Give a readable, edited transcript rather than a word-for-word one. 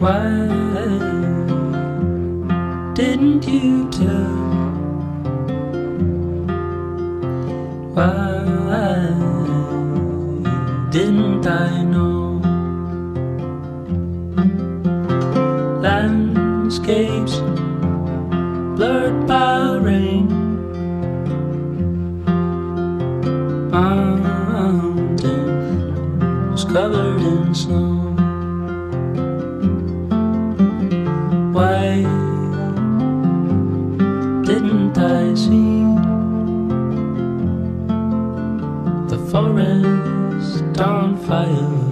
Why didn't you tell? Why didn't I know? Landscapes blurred by rain, mountains covered in snow. Why didn't I see the forest on fire?